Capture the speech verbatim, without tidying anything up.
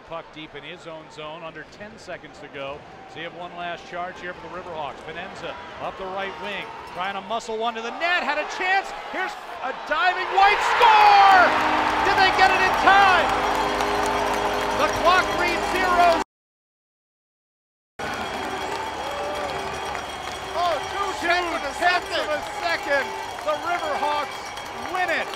puck deep in his own zone, under ten seconds to go. So you have one last charge here for the Riverhawks. Benenza up the right wing, trying to muscle one to the net, had a chance. Here's a diving White, score! Did they get it in time? The clock reads zero. Oh, two tenths of a second. The Riverhawks win it.